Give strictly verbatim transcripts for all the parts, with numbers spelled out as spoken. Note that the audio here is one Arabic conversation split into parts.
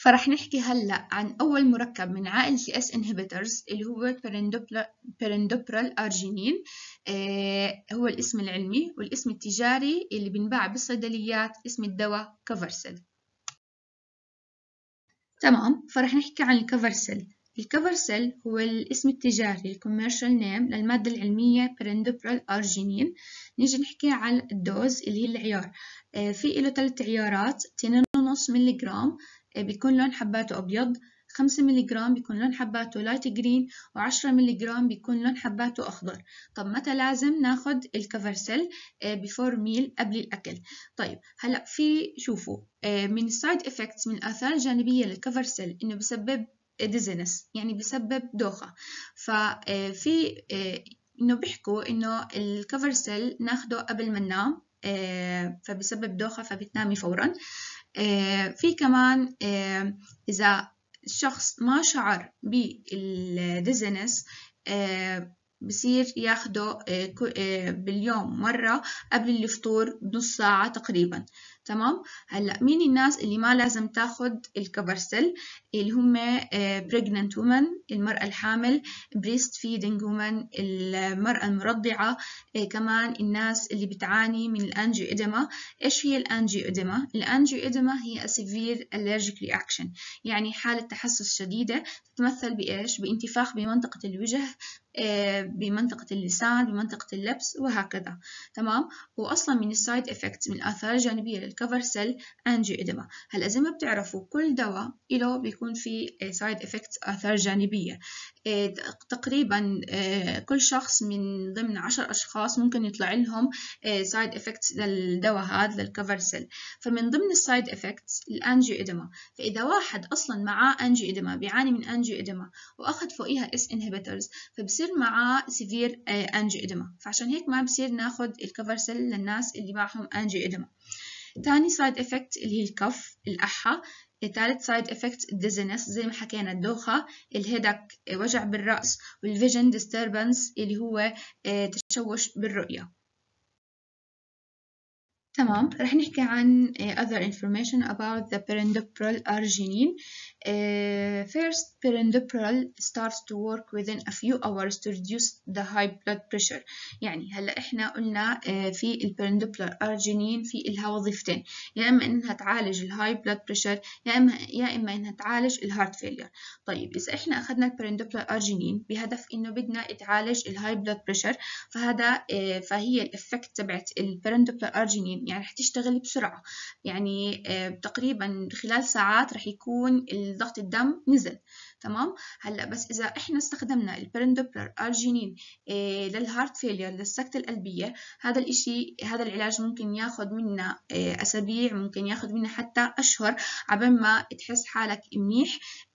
فرح نحكي هلأ عن أول مركب من عائلة ال S inhibitors اللي هو perindopril arginine. آه هو الاسم العلمي، والاسم التجاري اللي بنباع بالصيدليات اسم الدواء كفرسل. تمام، فرح نحكي عن الكفرسل. الكفرسل هو الاسم التجاري الكوميرشال نيم للمادة العلمية perindopril arginine. نيجي نحكي عن الدوز اللي هي العيار. آه في له ثلاث عيارات، اثنين ونص ملي جرام بيكون لون حباته أبيض، خمسة ملي جرام بيكون لون حباته لايت جرين، وعشرة ملي جرام بيكون لون حباته أخضر. طب متى لازم ناخد الكفرسل؟ بيفور ميل، قبل الأكل. طيب هلأ في شوفوا من السايد إفكتس، من الآثار الجانبية للكفرسل إنه بسبب ديزنس، يعني بسبب دوخة. ففي إنه بيحكوا إنه الكفرسل ناخده قبل ما ننام، فبسبب دوخة فبتنامي فورا. في كمان إذا الشخص ما شعر بالديزنس بصير ياخده باليوم مرة قبل الفطور بنص ساعة تقريبا. تمام. هلا مين الناس اللي ما لازم تاخد الكفرسل؟ اللي هم pregnant women، المرأة الحامل، breast feeding women، المرأة المرضعة، كمان الناس اللي بتعاني من الانجيو إديما. ايش هي الانجيو إديما؟ الانجيو إديما هي severe allergic reaction، يعني حالة تحسس شديدة تتمثل بايش؟ بانتفاخ بمنطقة الوجه، بمنطقة اللسان، بمنطقة اللبس، وهكذا. تمام. وأصلا من السايد إفكتس، من الآثار الجانبية للكفرسل أنجيو إديما. هلا زي ما بتعرفوا كل دواء له بيكون فيه سايد إفكتس، آثار جانبية. تقريبا كل شخص من ضمن عشر أشخاص ممكن يطلع لهم سايد إفكتس للدواء هذا للكفرسل. فمن ضمن السايد إفكتس الأنجيو إديما. فإذا واحد أصلا معاه أنجيو إديما، بيعاني من أنجيو إديما، وأخذ فوقيها اس inhibitors، فبصير معاه سيفير أنجيو إديما. فعشان هيك ما بصير ناخد الكفرسل للناس اللي معهم أنجيو إديما. تاني سايد إفكت اللي هي الكف، الأحة. ثالث سايد إفكت الديزنس، زي ما حكينا الدوخة، الهيدك وجع بالرأس، والفيجن ديستربنس اللي هو تشوش بالرؤية. تمام. رح نحكي عن other information about the perindopril arginine. Uh, first, perindopril starts to work within a few hours to reduce the high blood pressure. يعني هلا احنا قلنا uh, في البيرندوبريل arginine في لها وظيفتين، يا اما انها تعالج الهاي بلاد بريشر، يا اما يا اما انها تعالج الهارت فيلير. طيب اذا احنا اخذنا البيرندوبريل arginine بهدف انه بدنا تعالج الهاي بلاد بريشر، فهذا uh, فهي الافكت تبعت البيرندوبريل arginine يعني رح تشتغل بسرعة، يعني تقريبا خلال ساعات رح يكون ضغط الدم نزل. تمام. هلا بس اذا احنا استخدمنا البيرندوبريل arginine للهارت فيلير، للسكتة القلبية، هذا الاشي هذا العلاج ممكن ياخد منا اسابيع، ممكن ياخد منا حتى اشهر عبال ما تحس حالك منيح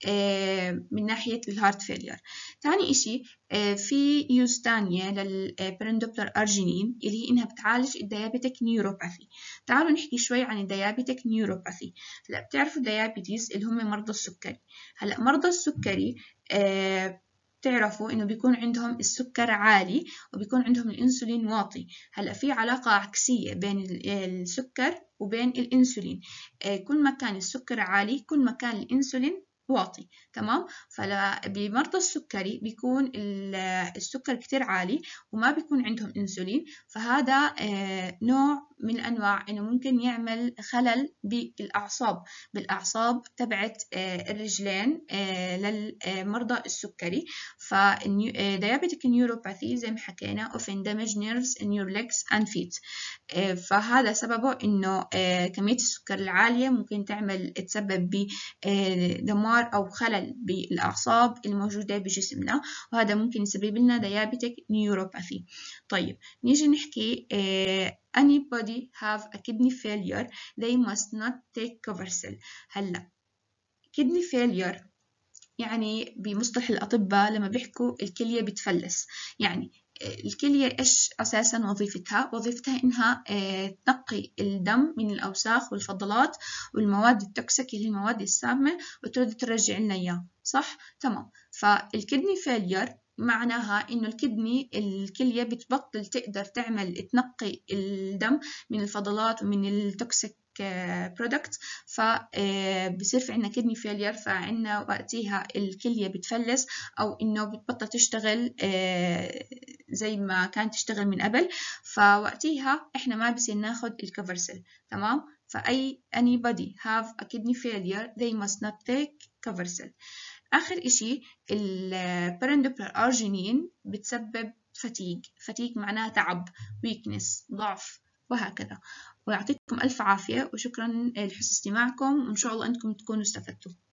من ناحية الهارت فيلير. ثاني اشي في يوز تانية للبيرندوبريل arginine اللي هي انها بتعالج الديابيتك نيوروباثي. تعالوا نحكي شوي عن الديابيتك نيوروباثي. هلا بتعرفوا الديابيتيز اللي هم مرضى السكري. هلا مرضى السكري آه بتعرفوا انه بيكون عندهم السكر عالي وبيكون عندهم الانسولين واطي. هلا في علاقة عكسية بين السكر وبين الانسولين. آه كل ما كان السكر عالي كل ما كان الانسولين واطي. تمام. فبمرضى السكري بيكون السكر كتير عالي وما بيكون عندهم انسولين، فهذا نوع من انواع انه ممكن يعمل خلل بالاعصاب بالاعصاب تبعت الرجلين للمرضى السكري. فديابيتك نيوروباثي زي ما حكينا often damage nerves in your legs and feet. فهذا سببه انه كمية السكر العالية ممكن تعمل تسبب بدمار أو خلل بالأعصاب الموجودة بجسمنا، وهذا ممكن يسبب لنا ديابيتك نيوروباثي. طيب نيجي نحكي uh, anybody have a kidney failure they must not take كفرسل. هلا kidney failure يعني بمصطلح الأطباء لما بيحكوا الكلية بتفلس، يعني الكلية إيش أساساً وظيفتها؟ وظيفتها إنها تنقي الدم من الأوساخ والفضلات والمواد التوكسيك اللي هي المواد السامة وترد ترجع لنا إياه، صح؟ تمام. فالكدني فيلير معناها إنه الكدني الكلية بتبطل تقدر تعمل تنقي الدم من الفضلات ومن التوكسيك برودكت، فبصير في عنا كدني فيلير، فعنا وقتها الكلية بتفلس أو إنه بتبطل تشتغل زي ما كانت تشتغل من قبل، فوقتها إحنا ما بصير ناخد الكفرسل. تمام؟ فأي anybody have a kidney failure they must not take كفرسل. آخر إشي البرندوبرال أرجينين بتسبب فتيج. فتيج معناها تعب، weakness، ضعف، وهكذا. ويعطيكم ألف عافية وشكرا لحسن استماعكم، وإن شاء الله أنكم تكونوا استفدتوا.